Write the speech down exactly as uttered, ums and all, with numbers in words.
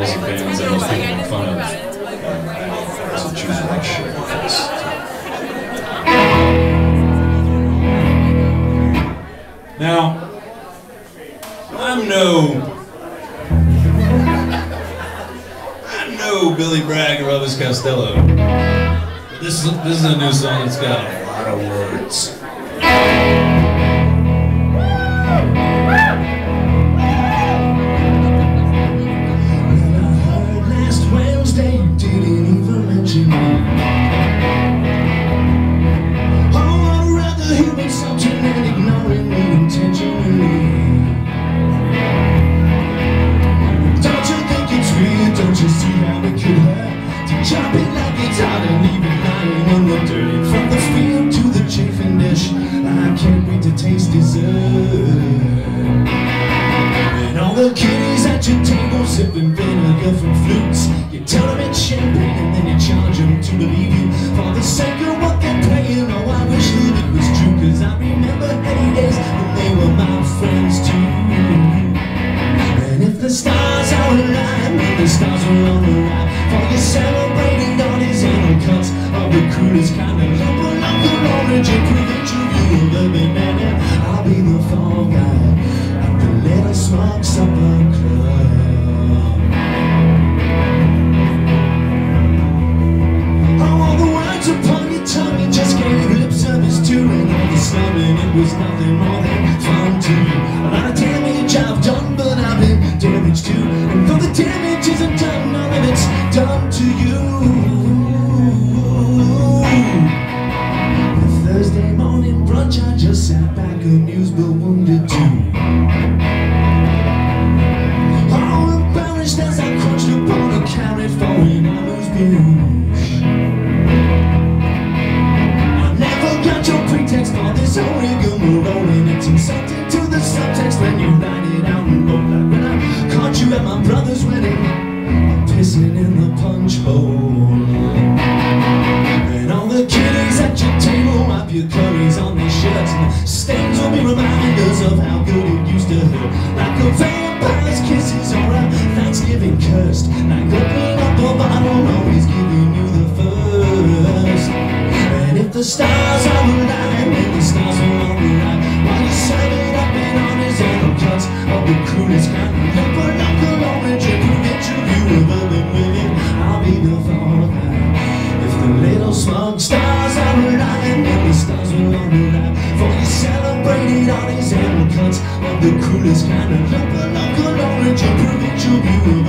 idols and bands that most people make fun of. So choose the right shit for this. Now, I'm no, I'm no Billy Bragg or Elvis Costello. But this is this is a new song that's got a lot of words. Taste dessert, and all the kiddies at your table sipping vinegar from flutes. You tell them it's champagne and then you charge them to believe you for the sake of what they're playing. Oh, I wish that it was true, cause I remember any days when they were my friends too. And if the stars are aligned, then the stars are on the line for you celebrating all these animal cuts of the coolest kind of love. Local origin, provincial view of urban man. I'll be the fall guy at the little Smug supper club. Oh, all the words upon your tongue you just gave lip service to, and all the slumming, it was nothing more than fun to you. A lot of damage I've done, but I've been damaged too. And though the damage isn't done, none of it's done to you. Thursday morning brunch, I just sat back amused but wounded too. Oh, embarrassed as I crunched upon a carrot for an amuse bouche. I never got your pretext for this whole rigmarole, and it's insulting to the subtext when you write it out and roll. Like when I caught you at my brother's wedding, I'm pissing in the punch bowl. And all the kiddies at your table wipe your curries on their shirts, and the stains will be reminders of how good it used to hurt. Like a vampire's kisses or a Thanksgiving cursed. Like opening up a bottle, always giving you the first. And if the stars are aligned, then the stars are on the line while you serve it up in honors and cuts of the coolest kind. Local, local origin, provincial view of urban women. I'll be the fall guy. The little Smug stars are aligned, and the stars will on the line for you celebrated all these animal cuts of the coolest kind of local, local origin, provincial view.